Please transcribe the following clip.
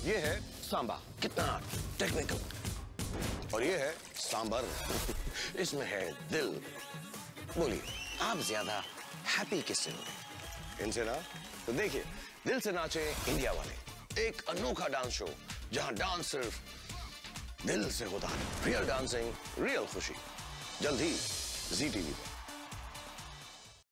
ये है सांबा, कितना टेक्निकल। और ये है सांबर, इसमें है दिल। बोलिए आप ज्यादा हैप्पी किससे होंगे, इनसे ना? तो देखिए दिल से नाचे इंडिया वाले, एक अनोखा डांस शो जहां डांस सिर्फ दिल से होता है। रियल डांसिंग, रियल खुशी। जल्द ही जी टीवी पर।